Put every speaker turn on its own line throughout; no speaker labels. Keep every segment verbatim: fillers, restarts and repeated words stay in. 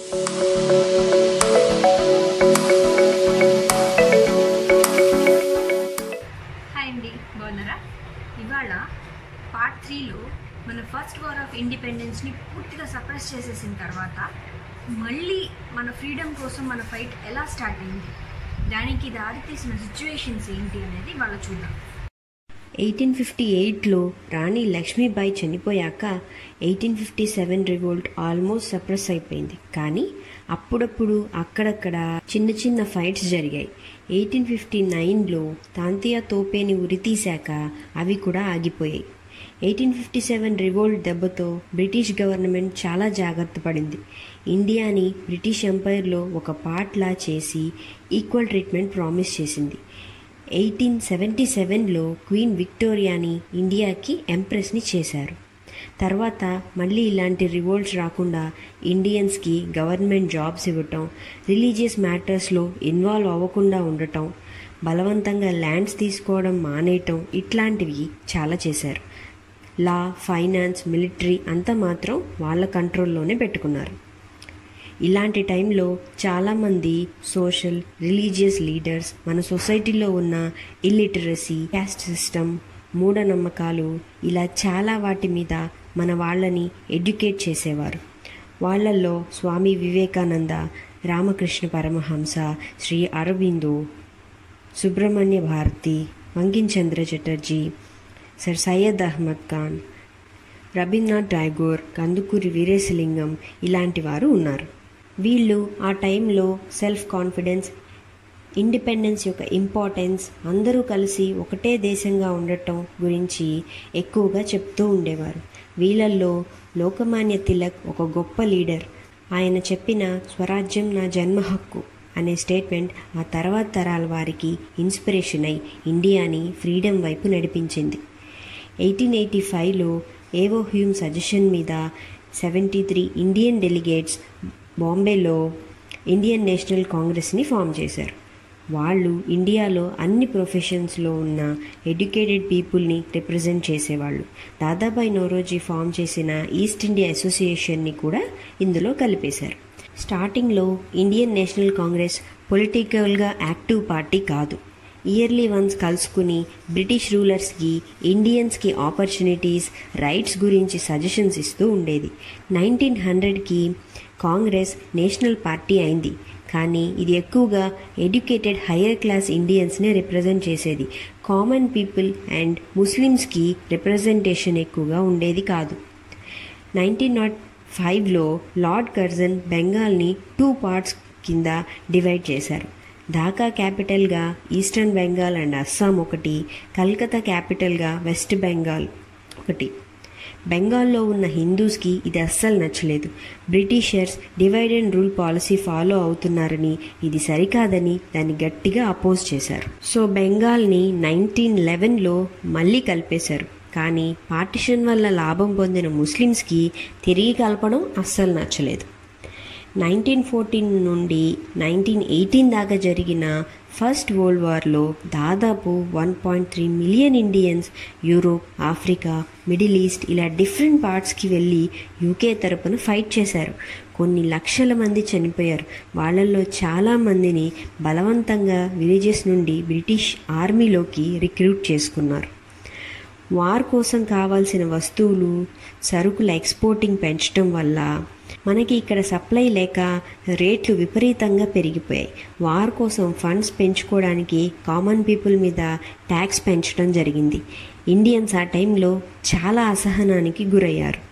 Hi అండి, బాగున్నారా? ఇవాళ పార్ట్ త్రీలో మన ఫస్ట్ వార్ ఆఫ్ ఇండిపెండెన్స్ని పూర్తిగా సప్రెస్ చేసేసిన తర్వాత మళ్ళీ మన ఫ్రీడమ్ కోసం మన ఫైట్ ఎలా స్టార్ట్ అయింది, దానికి దారితీసిన సిచ్యువేషన్స్ ఏంటి అనేది వాళ్ళు చూద్దాం.
ఎయిటీన్ ఫిఫ్టీ ఎయిట్లో రాణి లక్ష్మీబాయి చనిపోయాక eighteen fifty seven revolt almost suppress అయిపోయింది. కానీ అప్పుడప్పుడు అక్కడక్కడ చిన్న చిన్న ఫైట్స్ జరిగాయి. ఎయిటీన్ ఫిఫ్టీ నైన్లో తాంతియా తోపేని ఉరితీశాక అవి కూడా ఆగిపోయాయి. ఎయిటీన్ ఫిఫ్టీ సెవెన్ రివోల్ట్ దెబ్బతో బ్రిటిష్ గవర్నమెంట్ చాలా జాగ్రత్త పడింది. ఇండియాని బ్రిటిష్ ఎంపైర్లో ఒక పార్ట్లా చేసి ఈక్వల్ ట్రీట్మెంట్ ప్రామిస్ చేసింది. ఎయిటీన్ సెవెంటీ సెవెన్లో క్వీన్ విక్టోరియాని ఇండియాకి ఎంప్రెస్ని చేశారు. తర్వాత మళ్ళీ ఇలాంటి రివోల్ట్స్ రాకుండా ఇండియన్స్కి గవర్నమెంట్ జాబ్స్ ఇవ్వటం, రిలీజియస్ మ్యాటర్స్లో ఇన్వాల్వ్ అవ్వకుండా ఉండటం, బలవంతంగా ల్యాండ్స్ తీసుకోవడం మానేయటం, ఇట్లాంటివి చాలా చేశారు. లా, ఫైనాన్స్, మిలిటరీ అంతా మాత్రం వాళ్ళ కంట్రోల్లోనే పెట్టుకున్నారు. ఇలాంటి టైంలో చాలామంది సోషల్, రిలీజియస్ లీడర్స్ మన సొసైటీలో ఉన్న ఇల్లిటరసీ, క్యాస్ట్ సిస్టమ్, మూఢనమ్మకాలు ఇలా చాలా వాటి మీద మన వాళ్ళని ఎడ్యుకేట్ చేసేవారు. వాళ్ళల్లో స్వామి వివేకానంద, రామకృష్ణ పరమహంస, శ్రీ అరబిందో, సుబ్రహ్మణ్య భారతి, వంకిం చంద్ర చటర్జీ, సర్ సయ్యద్ అహ్మద్ ఖాన్, రవీంద్రనాథ్ ఠాగూర్, కందుకూరి వీరేశలింగం ఇలాంటి వారు ఉన్నారు. వీళ్ళు ఆ టైంలో సెల్ఫ్ కాన్ఫిడెన్స్, ఇండిపెండెన్స్ యొక్క ఇంపార్టెన్స్, అందరూ కలిసి ఒకటే దేశంగా ఉండటం గురించి ఎక్కువగా చెప్తూ ఉండేవారు. వీళ్ళల్లో లోకమాన్య తిలక్ ఒక గొప్ప లీడర్. ఆయన చెప్పిన స్వరాజ్యం నా జన్మ హక్కు అనే స్టేట్మెంట్ ఆ తర్వాత తరాల వారికి ఇన్స్పిరేషన్ అయి ఇండియాని ఫ్రీడమ్ వైపు నడిపించింది. ఎయిటీన్ ఎయిటీ ఫైవ్లో ఏవో హ్యూమ్ సజెషన్ మీద సెవెంటీ త్రీ ఇండియన్ డెలిగేట్స్ బాంబేలో ఇండియన్ నేషనల్ కాంగ్రెస్ని ఫామ్ చేశారు. వాళ్ళు ఇండియాలో అన్ని ప్రొఫెషన్స్లో ఉన్న ఎడ్యుకేటెడ్ పీపుల్ని రిప్రజెంట్ చేసేవాళ్ళు. దాదాబాయి నౌరోజీ ఫామ్ చేసిన ఈస్ట్ ఇండియా అసోసియేషన్ని కూడా ఇందులో కలిపేశారు. స్టార్టింగ్లో ఇండియన్ నేషనల్ కాంగ్రెస్ పొలిటికల్గా యాక్టివ్ పార్టీ కాదు. ఇయర్లీ వన్స్ కలుసుకుని బ్రిటిష్ రూలర్స్కి, ఇండియన్స్కి ఆపర్చునిటీస్, రైట్స్ గురించి సజెషన్స్ ఇస్తూ ఉండేది. నైన్టీన్ హండ్రెడ్కి కాంగ్రెస్ నేషనల్ పార్టీ అయింది. కానీ ఇది ఎక్కువగా ఎడ్యుకేటెడ్ హయ్యర్ క్లాస్ ఇండియన్స్నే రిప్రజెంట్ చేసేది. కామన్ పీపుల్ అండ్ ముస్లిమ్స్కి రిప్రజెంటేషన్ ఎక్కువగా ఉండేది కాదు. నైన్టీన్ నాట్ ఫైవ్లో లార్డ్ కర్జన్ బెంగాల్ని టూ పార్ట్స్ కింద డివైడ్ చేశారు. ఢాకా క్యాపిటల్గా ఈస్టర్న్ బెంగాల్ అండ్ అస్సాం ఒకటి, కల్కత్తా క్యాపిటల్గా వెస్ట్ బెంగాల్ ఒకటి. బెంగాల్లో ఉన్న హిందూస్కి ఇది అస్సలు నచ్చలేదు. Britishers divide and rule policy follow అవుతున్నారని, ఇది సరికాదని దాన్ని గట్టిగా అపోజ్ చేశారు. సో బెంగాల్ని నైన్టీన్ లెవెన్లో మళ్ళీ కలిపేశారు. కానీ పార్టిషన్ వల్ల లాభం పొందిన ముస్లిమ్స్కి తిరిగి కలపడం అస్సలు నచ్చలేదు. నైన్టీన్ ఫోర్టీన్ నుండి నైన్టీన్ ఎయిటీన్ దాకా జరిగిన ఫస్ట్ వరల్డ్ వార్లో దాదాపు one point three million Indians Europe, Africa, Middle East ఇలా డిఫరెంట్ పార్ట్స్కి వెళ్ళి యూకే తరపున ఫైట్ చేశారు. కొన్ని లక్షల మంది చనిపోయారు. వాళ్ళల్లో చాలామందిని బలవంతంగా విలేజెస్ నుండి బ్రిటిష్ ఆర్మీలోకి రిక్రూట్ చేసుకున్నారు. వార్ కోసం కావాల్సిన వస్తువులు, సరుకుల ఎక్స్పోర్టింగ్ పెంచడం వల్ల మనకి ఇక్కడ సప్లై లేక రేట్లు విపరీతంగా పెరిగిపోయాయి. వార్ కోసం ఫండ్స్ పెంచుకోవడానికి కామన్ పీపుల్ మీద ట్యాక్స్ పెంచడం జరిగింది. ఇండియన్స్ ఆ టైంలో చాలా అసహనానికి గురయ్యారు.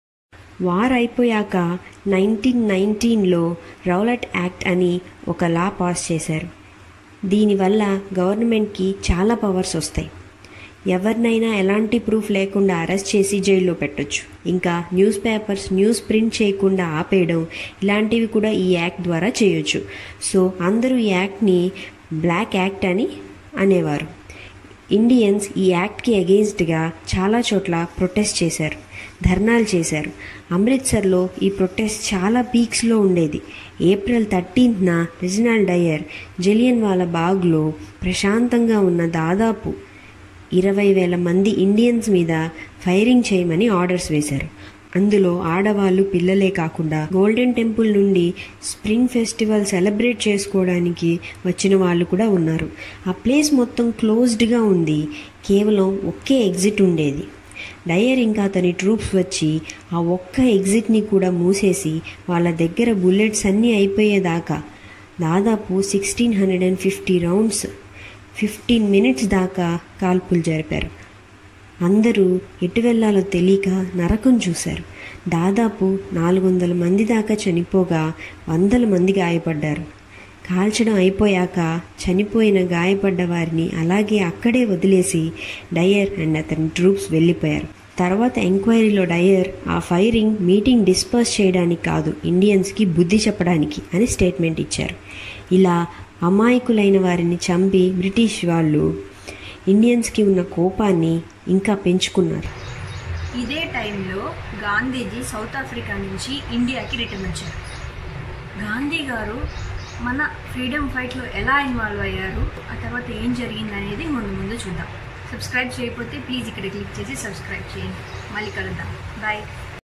వార్ అయిపోయాక నైన్టీన్ నైన్టీన్లో రౌలట్ యాక్ట్ అని ఒక లా పాస్ చేశారు. దీనివల్ల గవర్నమెంట్కి చాలా పవర్స్ వస్తాయి. ఎవరినైనా ఎలాంటి ప్రూఫ్ లేకుండా అరెస్ట్ చేసి జైల్లో పెట్టొచ్చు. ఇంకా న్యూస్ పేపర్స్ న్యూస్ ప్రింట్ చేయకుండా ఆపేయడం ఇలాంటివి కూడా ఈ యాక్ట్ ద్వారా చేయొచ్చు. సో అందరూ ఈ యాక్ట్ని బ్లాక్ యాక్ట్ అని అనేవారు. ఇండియన్స్ ఈ యాక్ట్కి అగెయిన్స్ట్గా చాలా చోట్ల ప్రొటెస్ట్ చేశారు, ధర్నాలు చేశారు. అమృత్సర్లో ఈ ప్రొటెస్ట్ చాలా పీక్స్లో ఉండేది. ఏప్రిల్ థర్టీన్త్న రెజినాల్డ్ డయర్ జలియన్ వాలా బాగ్లో ప్రశాంతంగా ఉన్న దాదాపు ఇరవై వేల మంది ఇండియన్స్ మీద ఫైరింగ్ చేయమని ఆర్డర్స్ వేశారు. అందులో ఆడవాళ్ళు పిల్లలే కాకుండా గోల్డెన్ టెంపుల్ నుండి స్ప్రింగ్ ఫెస్టివల్ సెలబ్రేట్ చేసుకోవడానికి వచ్చిన వాళ్ళు కూడా ఉన్నారు. ఆ ప్లేస్ మొత్తం క్లోజ్డ్గా ఉంది. కేవలం ఒకే ఎగ్జిట్ ఉండేది. డయర్ ఇంకా అతని ట్రూప్స్ వచ్చి ఆ ఒక్క ఎగ్జిట్ని కూడా మూసేసి వాళ్ళ దగ్గర బుల్లెట్స్ అన్నీ అయిపోయేదాకా దాదాపు sixteen hundred and fifty rounds fifteen minutes దాకా కాల్పులు జరిపారు. అందరూ ఎటు వెళ్లాలో తెలియక నరకం చూశారు. దాదాపు నాలుగు వందల మంది దాకా చనిపోగా వందల మంది గాయపడ్డారు. కాల్చడం అయిపోయాక చనిపోయిన గాయపడ్డ వారిని అలాగే అక్కడే వదిలేసి డయర్ అండ్ అతని ట్రూప్స్ వెళ్ళిపోయారు. తర్వాత ఎంక్వైరీలో డయర్ ఆ ఫైరింగ్ మీటింగ్ డిస్పర్స్ చేయడానికి కాదు, ఇండియన్స్కి బుద్ధి చెప్పడానికి అని స్టేట్మెంట్ ఇచ్చారు. ఇలా అమాయకులైన వారిని చంపి బ్రిటిష్ వాళ్ళు ఇండియన్స్కి ఉన్న కోపాన్ని ఇంకా పెంచుకున్నారు.
ఇదే టైంలో గాంధీజీ సౌత్ ఆఫ్రికా నుంచి ఇండియాకి రిటర్న్ వచ్చారు. గాంధీ గారు మన ఫ్రీడమ్ ఫైట్లో ఎలా ఇన్వాల్వ్ అయ్యారు, ఆ తర్వాత ఏం జరిగింది అనేది ముందు ముందు చూద్దాం. సబ్స్క్రైబ్ చేయకపోతే ప్లీజ్ ఇక్కడ క్లిక్ చేసి సబ్స్క్రైబ్ చేయండి. మళ్ళీ కలుద్దాం. బాయ్.